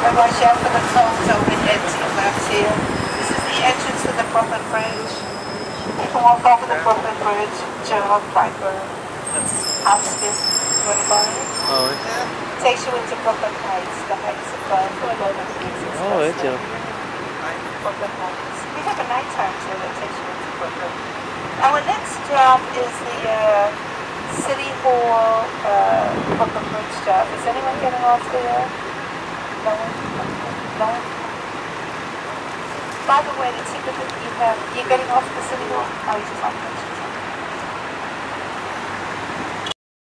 watch out for the cones overhead to your left here. This is the entrance to the Brooklyn Bridge. You can walk over the Brooklyn Bridge, General Piper, Hopkins, Woodbine. Oh, Takes you into Brooklyn Heights, the Heights of Brooklyn. it's Brooklyn Heights. We have a nighttime tour that takes you into Brooklyn. Our next stop is the City Hall Brooklyn Bridge stop. Is anyone getting off there? No one? No one? By the way, the ticket that you have, you're getting off the City Hall? Oh, you just like